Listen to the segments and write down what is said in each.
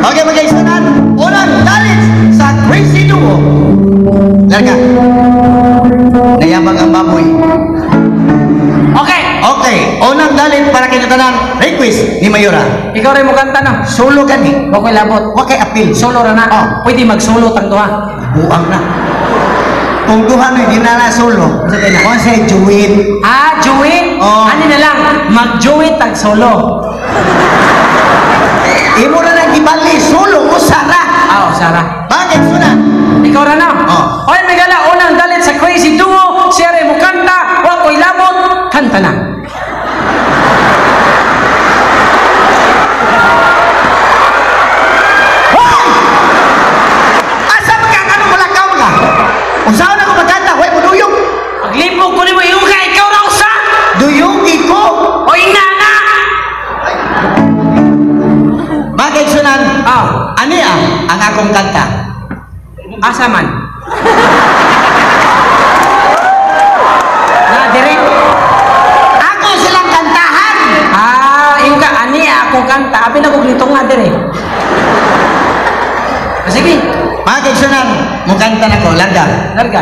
Okay, mag-iisunan. Unang dalit sa Crazy Duo. Larga. Nayabang ang baboy. Okay. Okay, unang dalit para kay tanan request ni Mayora. Ikaw rin mo kanta na. Solo gani. Huwag ko'y labot. Wa kay appeal. Solo ra na. Oh. Pwede mag-solo tang duha. Buang na. Kung duha na di na solo. Sabi na. Kung say Juwin. Ah, Joey? Oh. Ano na lang? Mag-Joey tag solo. Imo na nang gibali solo o Sara. Ah, Sarah. Bakit sunan? Ikaw ra na. Oh. Oy, Megala, unang dalit sa Crazy Duo. Siya rin mo kanta. Huwag ko'y labot. Kanta na. Asa magkakano malakaw ka? Usaw na ko magkanta, huwag mo duyong. Paglipog ko ni mo yung ka, ikaw na usa. Duyong iko. Oy, nana. Bakit sunan? Ah, Ani ang akong kanta. asa man. Na, direk. Ako silang kantahan. Ah, yung ka, ani ako kanta. Abi na kong litong nga dire. Ah, sige, Bakit sunan? Mukanta na ko, larga. larga.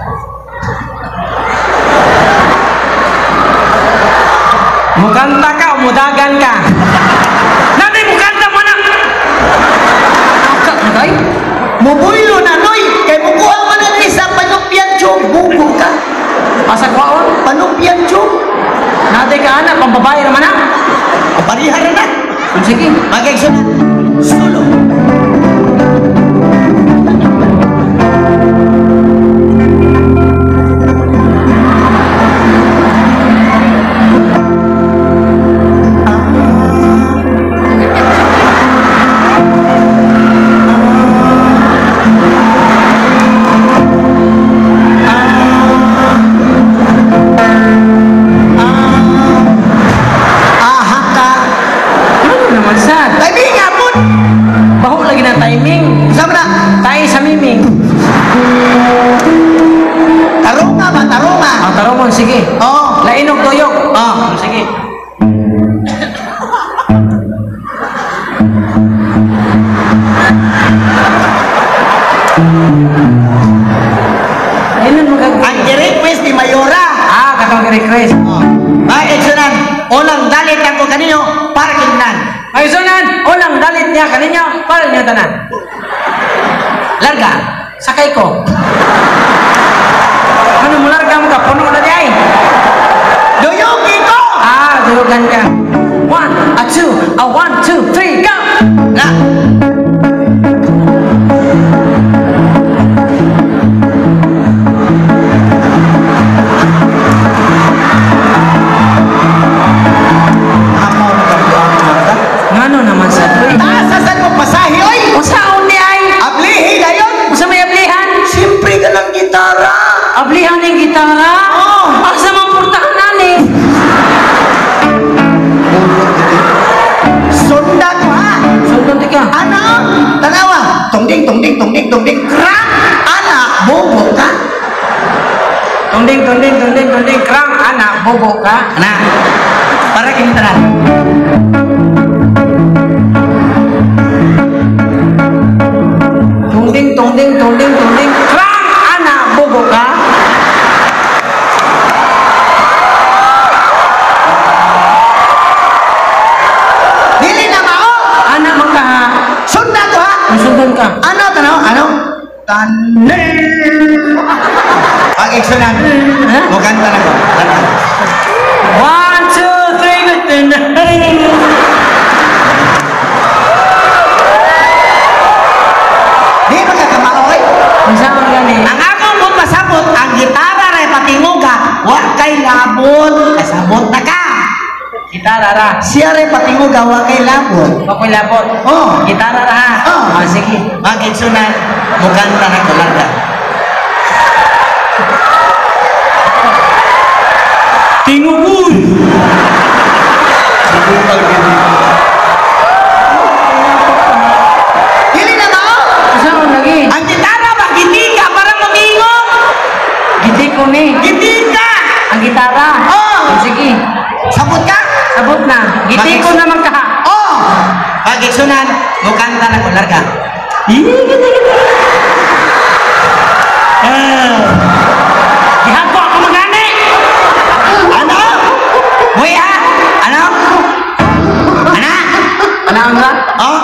Mukanta ka o mudagan ka? Nanay, mukanta mo na! Akak na kay? Mubuyo na noy. Kay mukuha man ang isa panupyan chog. Bugo ka. Asa kwaon? Panupyan chog. Natay ka anak, pambabae naman na. Parihara na. Sige. Bakit sunan? Solo. Aha ka. Ano naman sad? Timing nga po. Baho lagi na timing. Sama na. Tayo sa miming. Tarunga ba? Tarunga. Ang tarumon, sige. Oo. Lainog tuyok. Oh. Sige. Ayun mo Ang request ni Mayora. Ah, katong request. Oh. Bakit sunan? Unang dalit ako kanino, parking nan. Ay, sunan, unang dalit niya kaninyo, para niya tanan. Larga, sakay ko. Ano mo larga mo ka? Puno na di ay. Duyong iko. Ah, dulugan ka. 1, 2, 1, 2, 3, go! Na. Amo na kabuang mata. Ngano naman sa tuloy? Taasasan mo pasahe, oy. Usaon ni ay? Ablihi dayon. Usa may ablihan? Siyempre ka ng gitara. Ablihan ng gitara? Oh. Asa mang purtahan nani? Sunda ko ha. Sundon di ka. Ano? Tanawa. Tungding, tungding, tungding, tungding. Krak. Anak, bobo ka. Tunding, tunding, tunding, tunding, krang, anak, bobo ka. Anak, para kintaran. Tunding, tunding, tunding, tunding, krang, anak, bobo ka. Dili na mao. Anak mo ka ha. Sunda ko ha. Sundon ka. Ano, tanaw? Ano? Tanil. Ang iksunan. Ha? Mukanta na ko. Tanaw. 1, 2, 3, good. Di ba kakamaoy? Masa mo gani? Ang akong mong pasabot, ang gitara rin patingog ka, wa kay labot. Kasabot na ka. Gitara ra. Siya rin patingog ka, wa kay labot. Bakoy labot. Oh. Gitara ra ha. Oh. Ah, sige. Bakit sunan? Mukanta na ko lang. Tingugoy. Dili na mao. Masa mo lagi? Ang gitara ba, giti ka, para mag-ingon. Giti ko ni. Giti ka. Ang gitara. Oh. Sige. Sabot ka. Abot na. Giti ko naman ka ha. Oh. Bakit sunan? Mukanta na ko, larga. Gihapon ako magani! Ano? Boy ha? Ano? Ano? Ano ang ka? Oh?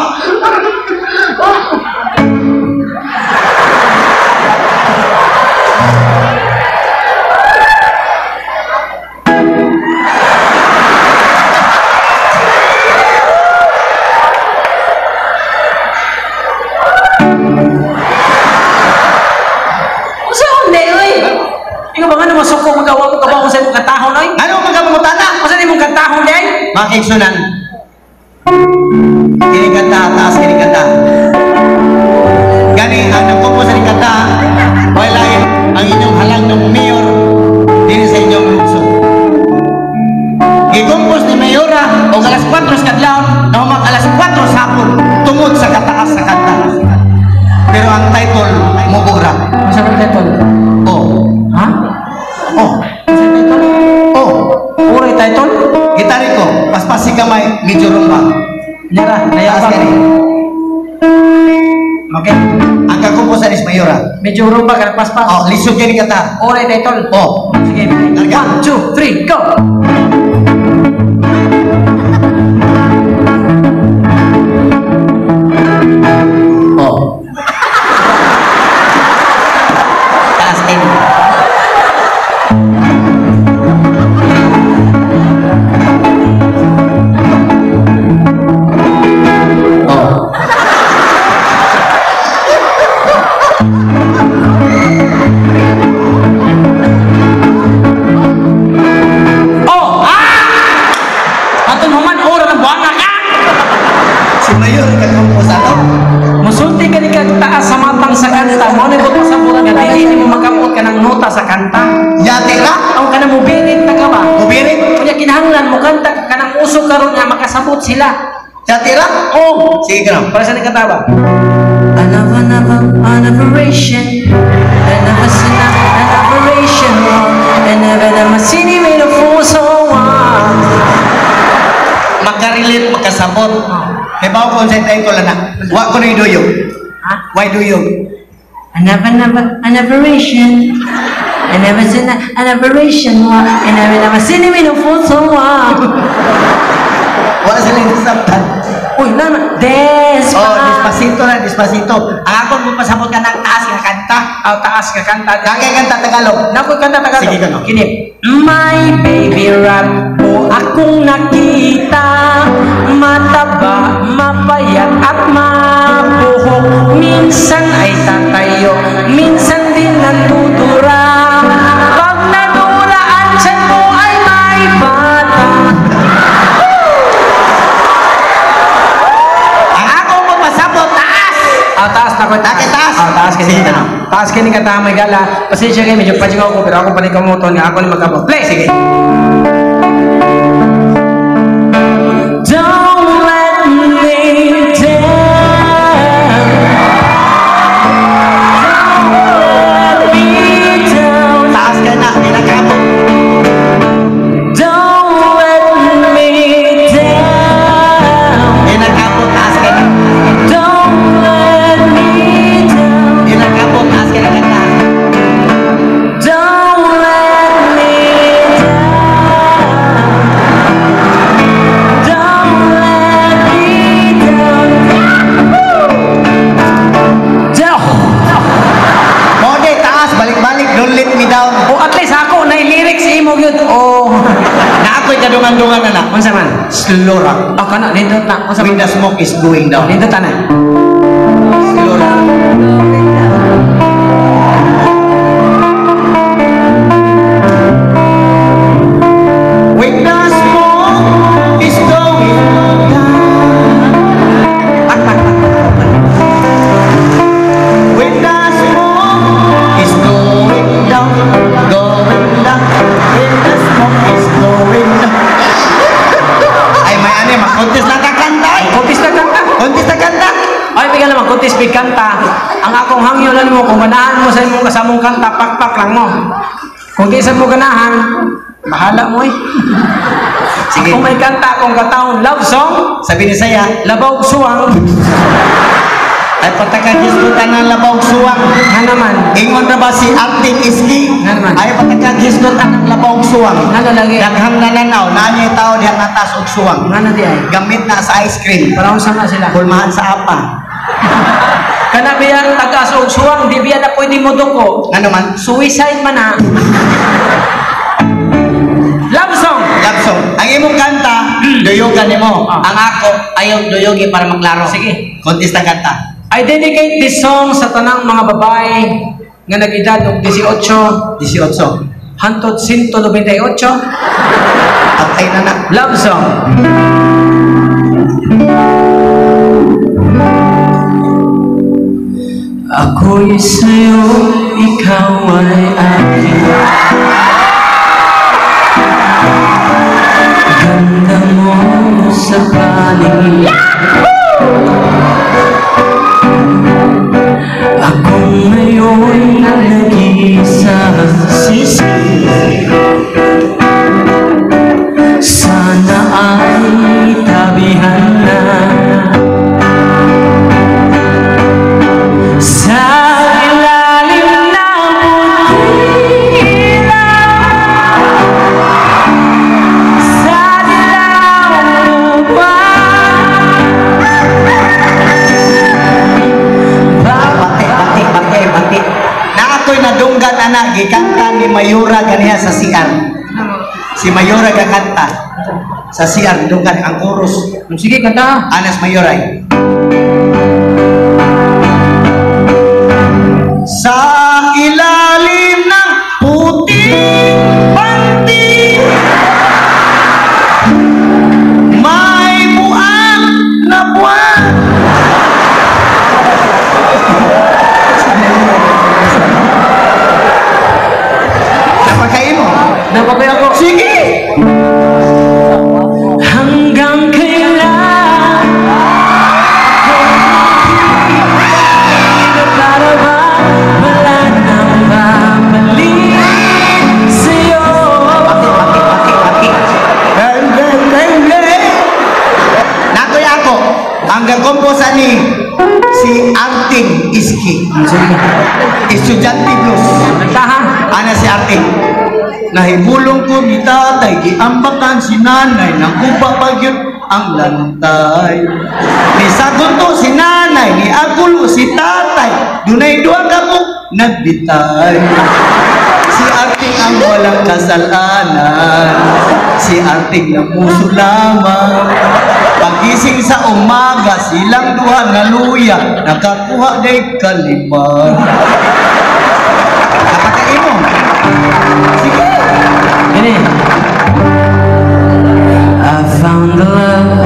Usa hindi, oy. Ikaw ba nga naman suko magawa mo kabaw sa imong katahon, oy? Ano mga pangutana? Usa ni mong katahon, day? Mga kaigsunan. Kinikanta, taas kinikanta. Gani, ang nagpupo sa kinikanta, wala ang inyong halang ng mayor din sa inyong lukso. Gikumpos ni Mayora o alas 4 sa kadlaw na humang alas 4 sa hapon tungod sa kataas sa kanta. Pero ang title, mubura. Usa ka title? Oh. Ha? Oh. Usa title? Oh. Uray title? Gitari ko, paspasi kamay, medyo rumba. Nyara, Taas nayabang. gani. Okay. Ang kakumposan is Mayora. Medyo rumba ka paspas. Oh, lisod kini kata. Oray title. Oh. Sige. Larga. 1, 2, 3, go! Oh. Taas kini. Oh. Oh! Ah! Atun human ora ng buwan ka! Si Mayor kakumposan to. Musulti ka ni kag taas sa matang sa kanta. Mo ni buto sa bulan nga dili mo makamot ka ng nota sa kanta. Yate ra. Ang kana mo birit ta ka ba? Kubirit. Kunya kinahanglan mo kanta ka ng uso karon nga makasabot sila. Yate ra. Oh! Sige ka na. Para sa kanta ba? An aberration. An aberration. An masini made a fool so Makarelate, makasabot. May bawa ko sa title na. Wa ko na iduyog. Ha? Why duyog? An aberration. An aberration. An masini made a fool so Wa sila nasabtan. Uy, naman. Despacito. Oh, despacito na, despacito. Ang akon mo pasabot ka ng taas nga kanta. Ang taas ka kanta. Kagay kanta Tagalog. Nakoy kanta Tagalog. Sige, kano? Kini. My baby rap po akong nakita. Mataba, mapayat at mabuhok. Minsan ay tatayo, minsan din natutura. Pag nadura ang tiyan mo ay may bata. Ang akong mo pasabot taas. Taas na ko. Taas, taas. Taas kini Sige, ka. ano? Taas kini ka tamay gala. Pasensya kayo, medyo pajingaw ko, pero ako pa rin kamuton nga ako ni magkabot. Play! Sige. Don't let me down. Don't let me down. Taas ka na, kinakabot. Don't let me down. Kinakabot, taas ka na. Don't let me down. Kinakabot, taas ka na kanta. Don't let me down. Don't let me down. Mode, taas, balik-balik, don't let me down. O at least ako na lyrics imo gyud. Oh. Na ako'y kadungan-dungan na na. Unsa man? Slow rock. Oh kana nindot na. Unsa When man? the smoke is going down. Nindot na. Slow rock. When the smoke is going down. When the smoke is going down, going down. When the smoke is going down. Ay, may ano, makontes na kakanta. Kontis na kanta. Kontes na kanta. Ay bigyan naman kontis big kanta. Ang akong hangyo lang mo kung ganahan mo sa imong kasamong kanta, pakpak lang mo. Kung di sa mo ganahan, bahala mo eh. Sige. Kung may kanta akong kataon, love song, Sabi ni saya, labaw suwang, ay patakagisgutan ng labaw suwang. nga naman, Ingon na ba si Arting Iski? Nga naman. Ay patakagisgutan ng labaw suwang. nga lagi, Daghang nananaw, nanya tao diyan natas og suwang. nga na di ay, Gamit na sa ice cream. parang sama sila. Pulmahan sa apa. Kana biya tagas og suwang, di biya na pwede mo duko. Ano man? Suicide man na. Love song. Love song. Ang imong kanta, duyogan nimo. Ah. Ang ako, ayaw duyogi para maklaro. Sige. Kontesta kanta. I dedicate this song sa tanang mga babae nga nag-edad og 18 18. hangtod 198. Patay na na. Love song. Ako'y sa'yo, ikaw ay akin. Ganda mo sa paligid. Ako ngayon nag-iisa. Sana ay tabihan na. Sa ilalim ng puting ilaw, sa dilaw ng buwan, Bati. Na ako'y nadunggan anak, gikanta ni Mayura ganiha sa CR. Si Mayura gakanta. Sa CR, dunggan ang chorus. sige, kanta. Anas Mayuray. Sa ilalim ng puting panting, may buang na buwan. Napakain mo? Napapay ako. Sige! Hanggang kailan para ba wala nang babalik sa'yo? Paki. Nakoy ako, ang gakomposa ni si Arting Iski. Estudyante blues. Tahan. Ana si Arting. Nahibulong ko ni tatay, giambakan si nanay, nakupa pagyud ang lantay. Ni sagon to si nanay, ni agulo si tatay, dunay duha ka mo nagbitay. Si Arting ang walang kasalanan, si Arting na puso lamang. Pagising sa umaga, silang duha na luya, nakakuha day kalima. Napakain mo. Sige. Gini. I found the love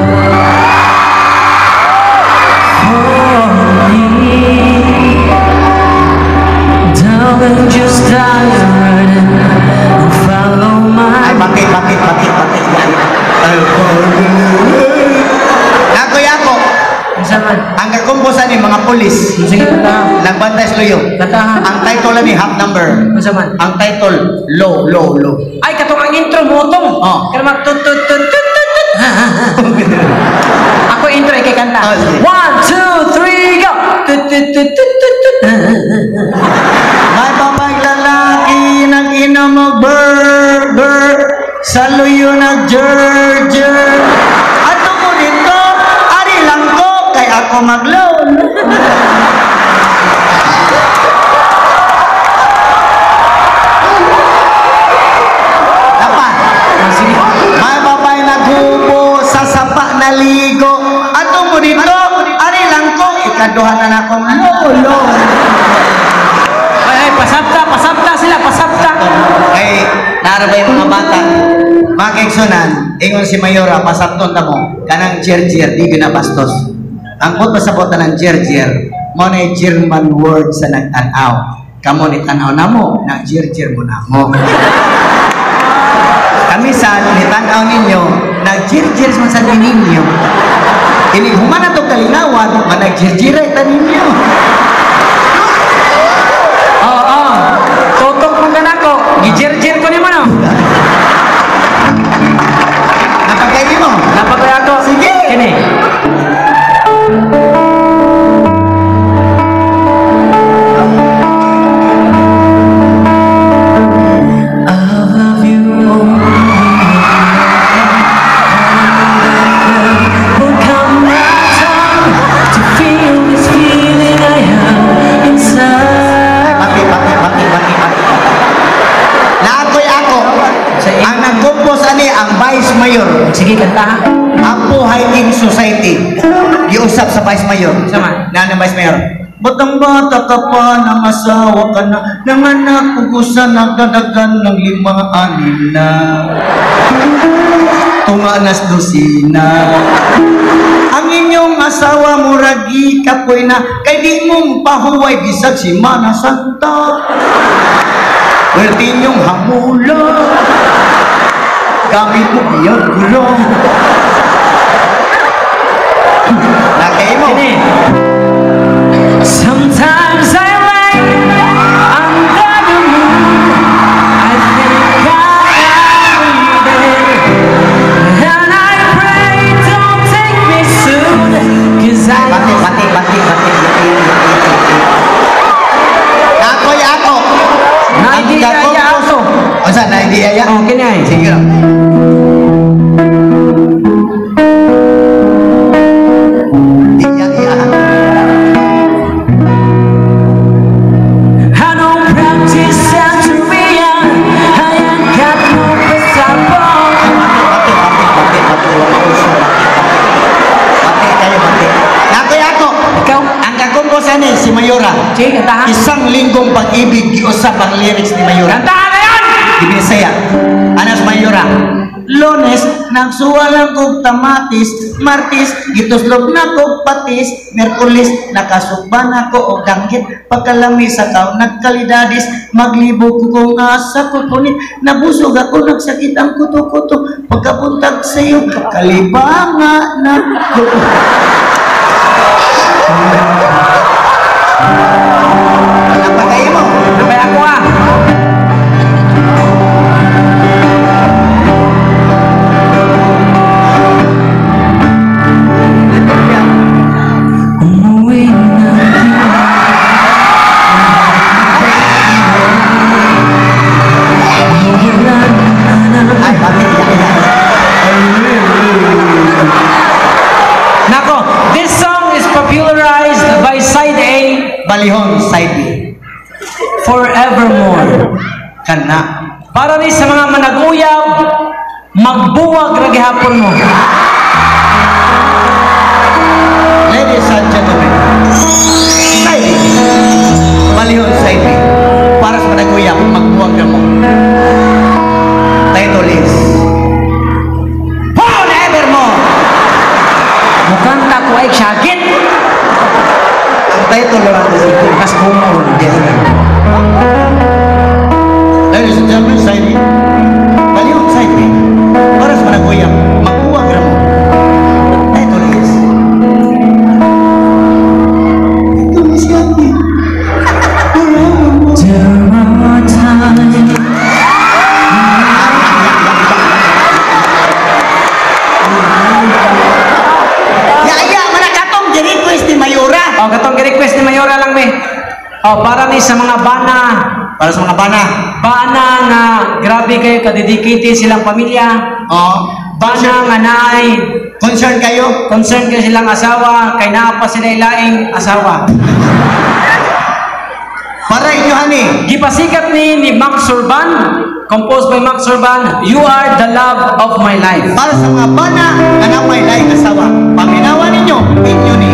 for me. Darling, just dive right in and follow Ay, my. bakit. Nakoy ako, Isa man. ang kakumpusan ni mga polis, Sige, kanta. nagbantay sa luyo. Kanta. Ang title ni half number. Isa man. Ang title, low. Ay, katong ang intro mo tong. Oh. Kaya mag tut tut tut tut tut tut. Ako intro kay kanta. Oh, sige. 1, 2, 3, go. Tut tut tut tut tut tut. May babay lalaki, nag-inom burger, sa luyo nag-jer. Ato mo dito, ari lang ko, kay ako mag-loan. Dapat. Sige. May babay naghubo sa sapa na ligo. Ato mo dito, ari lang ko, ikaduha na akong lolo. Ay, pasabta sila, pasabta. Kay narabay mga bata, mga kaigsunan, ingon si Mayora, pasapton na mo, kanang jer-jer, di binabastos. Ang kut pasabotan ng jer-jer, mo na German word sa nagtanaw. Kamo ni tanaw na mo, na jer-jer mo na mo. Kami sa nitanaw ninyo, nag-jer-jer mo sa ninyo. Ini humana to kalingawan, manag-jer-jer ta ninyo. Oo. Tutok mo ka na ko. Gijer-jer ko ni mo no. sige, kanta ha. Apo Hiking Society. Giusap sa Vice Mayor. Sama. Na Vice Mayor. Batang bata ka pa, nangasawa ka na, nanganak ugusan, nagdadagan ng 5-6 na. Tunganas dosina. Ang inyong asawa mo ragi kapoy na, kay di mong pahuway bisag si Mana Santa. Pwede inyong hamula. Gamit mo biyag gulong. Nakay mo. Ini. Sometimes I lay under the moon. I think I'm leaving. And I pray don't take me soon. Cause I Bati. Ako'y ako. Naidiyaya ako. O saan, naidiyaya? Oh, kini ay. Sige lang. Diyaya. I don't practice Santeria. I ain't got no pasabong. Bati kayo, bati. Ako'y ako. Ikaw? Ang kakumposan ni si Mayora. Sige, kanta ha. Isang linggong pag-ibig, giusap ang lyrics ni Mayora. Kantahan na yan! Ibinisaya. Anas Mayora. Lunes, nagsuwalang kog tamatis. Martis, gituslog na kog patis. Merkulis, nakasukban ako o danggit. Pagkalami sa kao, nagkalidadis. Maglibog ko kung asa ko punit. Nabusog ako, nagsakit ang kuto-kuto. Pagkapuntag sa iyo, kalibanga na ko. Napatay mo. Sabay ako ah. Umuwi na Ay, bakit yan? Nako, this song is popularized by Side A Balihon, side B. forevermore. Kana. Para rin sa mga manag-uyaw, magbuwag na gihapon mo. Ladies and gentlemen, side B. Balihon, side B. Para sa managuyang, magbuwag na mo. Title is Forevermore. Mukanta ko ay syagit. Ang title lang natin sa ito. Kas bumol. Yes. Ladies and gentlemen, side B. Balihon, side B. Para sa managuyang, magbuwag na mo. Title is yan, B. There are times Yaya, manakatong request ni Mayora. oh, katong request ni Mayora lang be. Oh, para ni sa mga bana. Para sa mga bana. Bana nga grabe kayo kadedicate silang pamilya. Oh, Bana nga naay concern kayo. concern kayo silang asawa, kay naa pa sila ilaing asawa. Para inyo, honey. Gipasikat ni Max Surban, composed by Max Surban, You Are the Love of My Life. Para sa mga bana na namay laing asawa. Paminawa ninyo, inyo ni.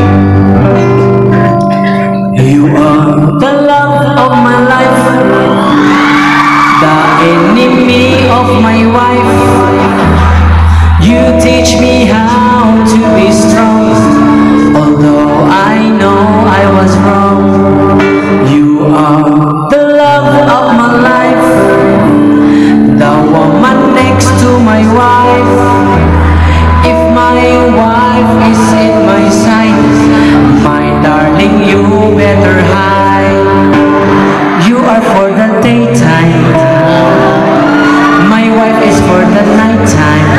You are the love of my life, the enemy of my wife. You teach me how to be strong, although I know I was wrong. You are the love of my life, the woman next to my wife. If my wife is in my sight, my darling, you better hide. You are for the daytime, my wife is for the nighttime.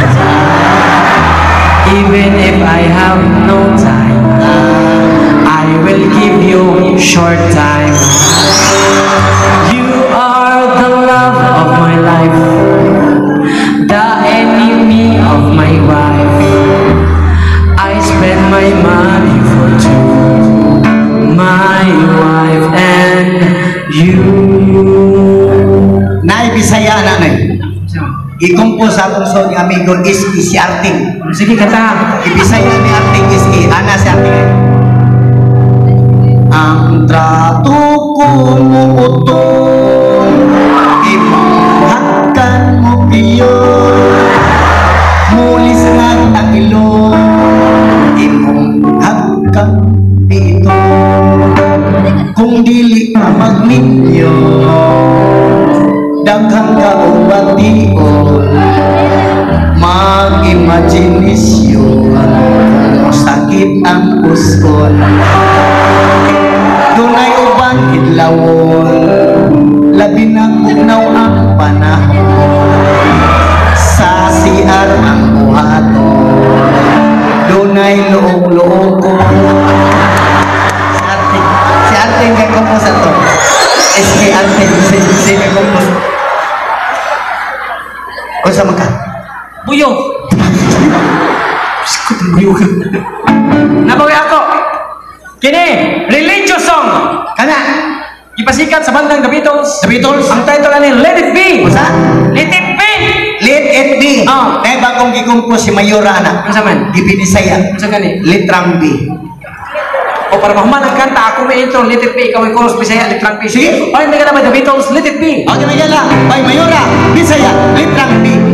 Even if I have no time, I will give you short time. You are the love of my life, the enemy of my wife. I spend my money for two, my wife and you. Naibisaya na na. i-compose sa akong son nga amigo is si Arting. Sige, kanta. Ibisaya ni Arting is ana si Arting. Ang trato ko mo utong imuhatkan mo piyon mulis nga tangilong imuhatkan dito kung dili ka magninyo daghang ka o bation mag-imaginisyon sakit ang puson dunay uban kidlawon labi na kunaw ang panahon sa CR ang buhaton dunay luog-luog ko si Ate nga kompos ato SK Ate si nga kompos o sa maka Buyo. Buyo ka. Nabawi ako. Kini, religious song. kana Ipasikat sa bandang The Beatles. The Beatles Ang title ani Let It Be. usa Let It Be. Let It Be Oh. eh bagong gikumpos si Mayora anak Ano man? Ibinisaya Ano gani? Litrang B O para mahuman ang kanta, ako may intro, Let It Be, ikaw may chorus, Bisaya, Litrang P. Sige. Ay, may ka naman, The Beatles, Let It Be. okay na yala by Mayora Bisaya Litrang B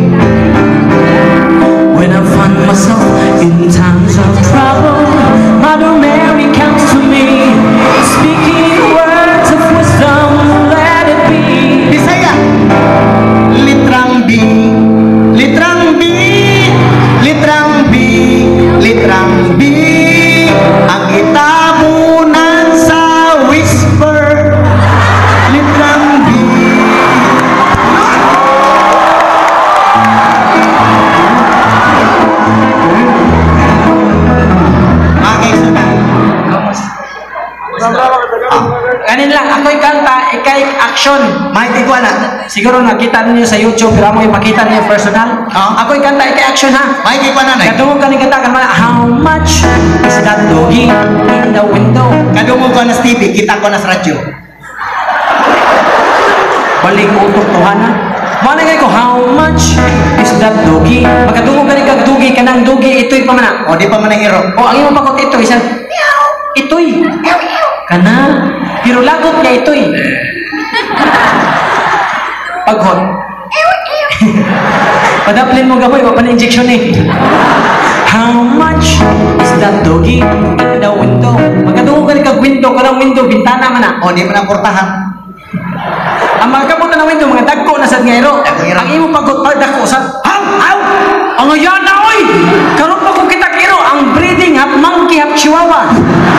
When I find myself in times of trouble, Mother Mary comes to me, speaking words of wisdom, let it be. Bisaya Litrang B Litrang B Litrang B Litrang B ang itabunan sa whisper Litrang B magkaisunan Ganin lang, ako'y kanta, ikay action. mahit ko na Siguro nakita niyo sa YouTube, pero mo ipakita niyo personal. Oo. Ako'y kanta, ikay action ha. mahit ko na na Katungog ka ni kanta, kan how much is that doggy in the window? kadungog ko na sa TV kita ko na sa radyo Balik utok tuhan na. Mana ngay ko, how much is that doggy? Magkatungog ka ni kag doggy, kanang doggy, ito'y pamana. o di pa man ang hero O, ang iyong pakot ito, isang, ito'y. Kana, pero lagot niya ito'y. Paghot. Padaplin mo gaboy, papan-injection eh. How much is that doggy in the window? Magkatungog ka ni kag window, kanang window, bintana man na. o di man ang portahan Ang mga kabuta na window, mga dagko na sa ngayro. Dagko ngayro. Ang imo pagod pa dagko sa haw haw. Ang ayan na oy. Karon pa ko kita kiro ang breeding half monkey half chihuahua.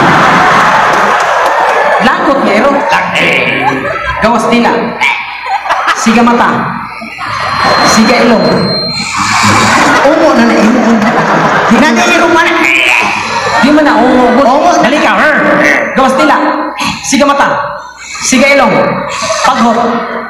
Lakot ngayro. Gawas dila. Siga mata. Siga ilong. umo na na imo hinagayro man Di man na ungo. Ungo. Dali ka. Gawas dila. Siga mata. Siga ilong. Paghot.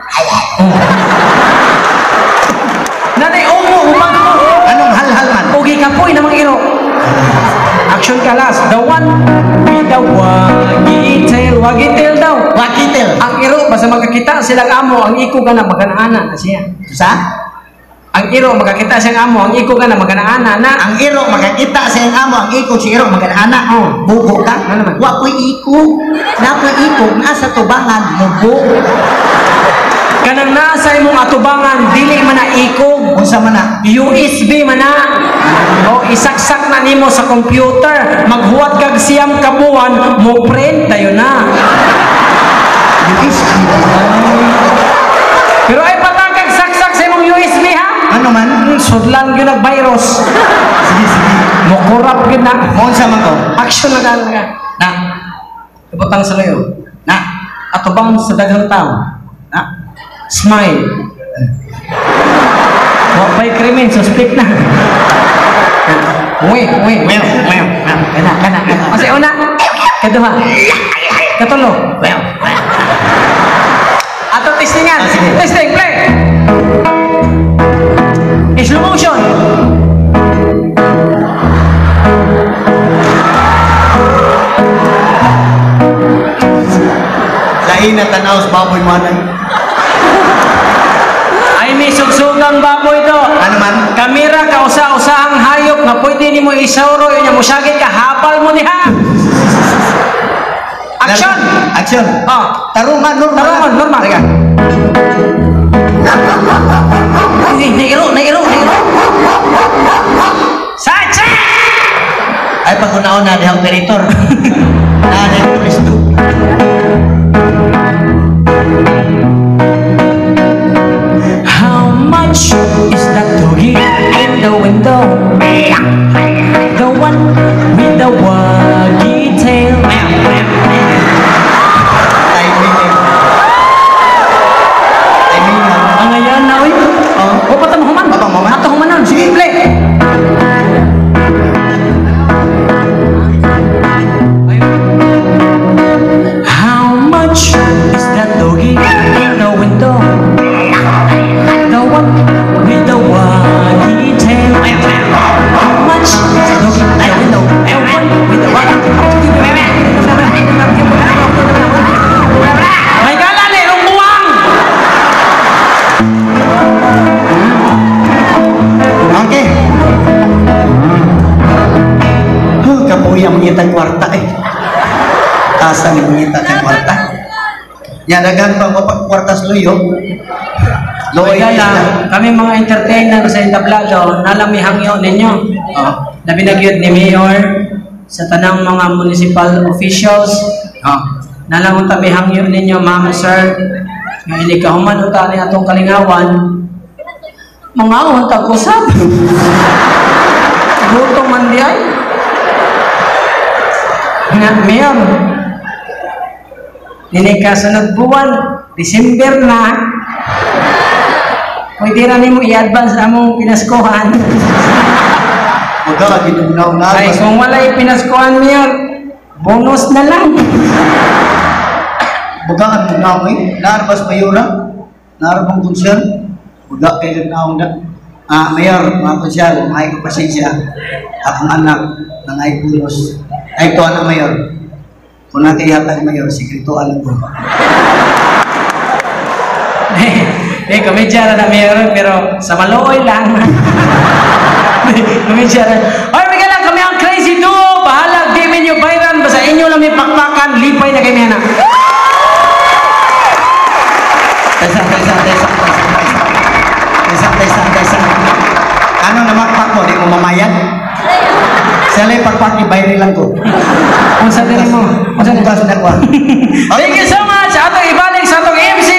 Nanay ungo humagmo. anong hal-hal man Ugi ka po, namang iro. Action ka last. The one with the wagi tail daw. wakitel Ang iro, basta magkakita silang amo, ang iko ka na maganaana na siya. sa Ang iro, magkakita siyang amo, ang iko ka na maganaana na. ang iro makakita sa iyang amo ang iko si iro magana-ana Oh. bugo ka Ano naman? wa ko'y iko na ko'y iko nasa tubangan mubo Kanang nasa imong atubangan, dili man na iko. unsa man na USB man na. O isaksak na nimo sa computer. Maghuwat kag siyam kabuan, mo print dayon na. USB Pero ay patangkag saksak sa imong USB ha. ano man Sudlan yun ang virus. sige sige Mukurap yun na. unsa man ko Action na gano'n ka. Na. Ibutang sa layo. Na. Atubang sa daghang tao. Na. Smile. Huwag pa'y krimen. Suspect na. Uwi. well Kana. Kasi una. Kaduha. Katulo. Ato testingan. Ah, sige. Testing. Play. Slow motion. lain na tanaw sa baboy manay Ay, May misugsugang baboy to. Ano man? Kamera ka usa-usahang hayop nga pwede nimo isauro nya musagit ka habal mo niha. Action. Action. Oh. Tarungan, normal. Tarungan, normal. Teka. Nairo. Sacha! Ay, pag-unaon na dihang operator. Na pulis to. How much is that doggy in the window? The one with the waggy tail. Timing eh. Timing na. Ang ayan na, uy. O, patamuhuman. Patamuhuman? Patamuhuman. Sige, play. How much is that doggy in the window? The one with the waggy tail. How much is that doggy in the window? The one with the waggy tail. May galan eh, rumuang! Okay. Kapuyang mengitang kwarta eh. Asa ni mengitang kwarta. Ya dagan pa kwarta sa luyo. Loy Kaya kami mga entertainer sa entablado, nalang may hangyo ninyo. Na binagyod ni Mayor sa tanang mga municipal officials. Nalang unta may hangyo ninyo, ma'am, sir. Nga inikahuman unta ni atong kalingawan. Mga unta kusap. Lutong man di ay. Nga, Mayor. Nini kasunod buwan, December na. Pwede na nimo i-advance na mong pinaskuhan. Huwag ka ginunaw na. Ay, kung wala ipinaskuhan, Mayor, bonus na lang. Huwag ka ginunaw eh. Naarbas mayura. Naarbang konsyan. Huwag ka ginunaw na. Mayor, mga konsyal, may pasensya. Akong anak ng ay pulos. Ay, ito anak Mayor. Kung nakihatan Mayor, sikrito alam ko. Komedya na Mayor, pero sa Maloy lang. Komedya na. Oy, may lang kami ang crazy duo. Bahala, di men yung bayran. Basta inyo lang may pakpakan, lipay na kami na. Tesa. Ano na makpak mo? Di mo mamayan? Sila pagpak ni bayri lang ko. Kung sa din mo. Kung sa bukas na ko. Thank you so much. Atong ibalik sa atong MC